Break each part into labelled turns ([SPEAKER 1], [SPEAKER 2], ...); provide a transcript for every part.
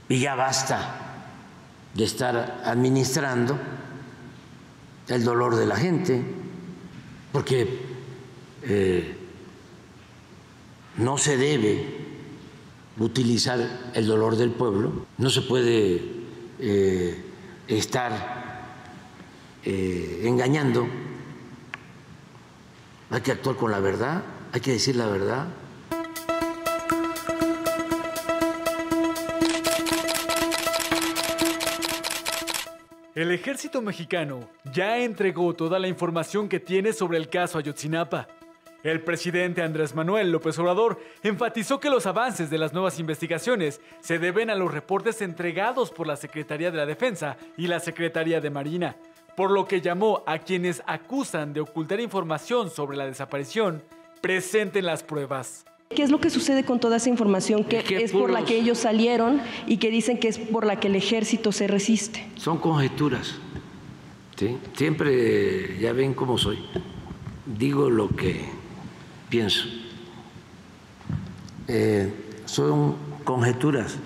[SPEAKER 1] Y ya basta de estar administrando el dolor de la gente, porque no se debe utilizar el dolor del pueblo, no se puede estar engañando, hay que actuar con la verdad, hay que decir la verdad.
[SPEAKER 2] El ejército mexicano ya entregó toda la información que tiene sobre el caso Ayotzinapa. El presidente Andrés Manuel López Obrador enfatizó que los avances de las nuevas investigaciones se deben a los reportes entregados por la Secretaría de la Defensa y la Secretaría de Marina, por lo que llamó a quienes acusan de ocultar información sobre la desaparición, presenten las pruebas.
[SPEAKER 3] ¿Qué es lo que sucede con toda esa información que es por la que ellos salieron y que dicen que es por la que el ejército se resiste?
[SPEAKER 1] Son conjeturas, ¿sí? Siempre, ya ven cómo soy, digo lo que pienso. Son conjeturas.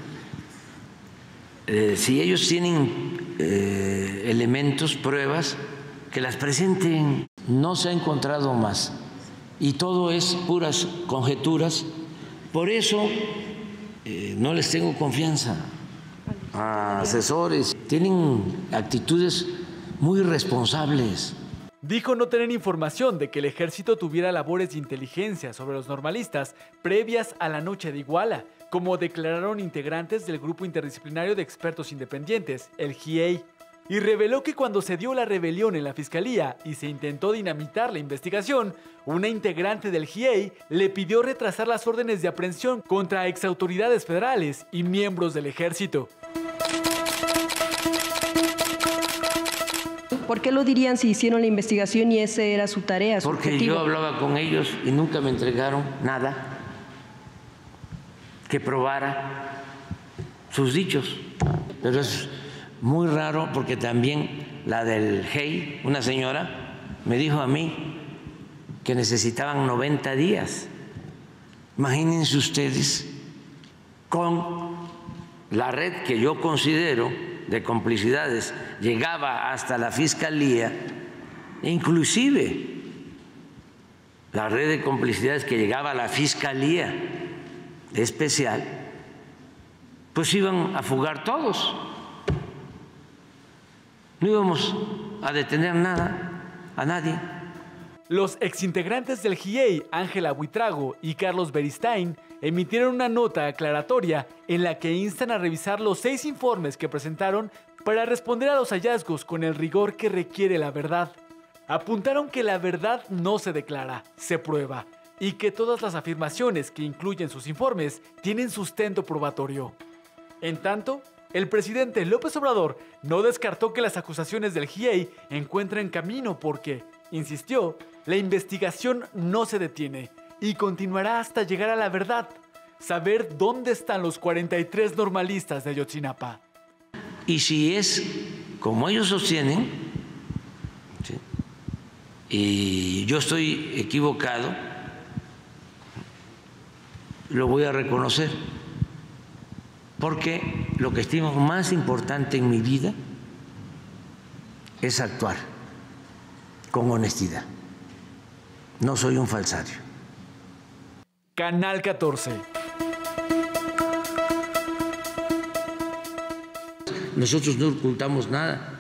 [SPEAKER 1] Si ellos tienen elementos, pruebas, que las presenten. No se ha encontrado más. Y todo es puras conjeturas. Por eso no les tengo confianza a asesores. Tienen actitudes muy irresponsables.
[SPEAKER 2] Dijo no tener información de que el ejército tuviera labores de inteligencia sobre los normalistas previas a la noche de Iguala, como declararon integrantes del Grupo Interdisciplinario de Expertos Independientes, el GIEI. Y reveló que cuando se dio la rebelión en la fiscalía y se intentó dinamitar la investigación, una integrante del GIEI le pidió retrasar las órdenes de aprehensión contra exautoridades federales y miembros del ejército.
[SPEAKER 3] ¿Por qué lo dirían si hicieron la investigación y esa era su tarea, su
[SPEAKER 1] Porque
[SPEAKER 3] objetivo?
[SPEAKER 1] yo hablaba con ellos y nunca me entregaron nada que probara sus dichos. Pero es muy raro porque también la del GIEI, una señora, me dijo a mí que necesitaban 90 días. Imagínense ustedes, con la red que yo considero de complicidades llegaba hasta la Fiscalía, inclusive la red de complicidades que llegaba a la Fiscalía Especial, pues iban a fugar todos. No íbamos a detener a nadie.
[SPEAKER 2] Los exintegrantes del GIEI, Ángela Buitrago y Carlos Beristain, emitieron una nota aclaratoria en la que instan a revisar los 6 informes que presentaron para responder a los hallazgos con el rigor que requiere la verdad. Apuntaron que la verdad no se declara, se prueba, y que todas las afirmaciones que incluyen sus informes tienen sustento probatorio. En tanto, el presidente López Obrador no descartó que las acusaciones del GIEI encuentren camino porque, insistió, la investigación no se detiene y continuará hasta llegar a la verdad, saber dónde están los 43 normalistas de Ayotzinapa.
[SPEAKER 1] Y si es como ellos sostienen, ¿sí?, y yo estoy equivocado, lo voy a reconocer, porque lo que estimo más importante en mi vida es actuar con honestidad. No soy un falsario.
[SPEAKER 2] Canal 14.
[SPEAKER 1] Nosotros no ocultamos nada.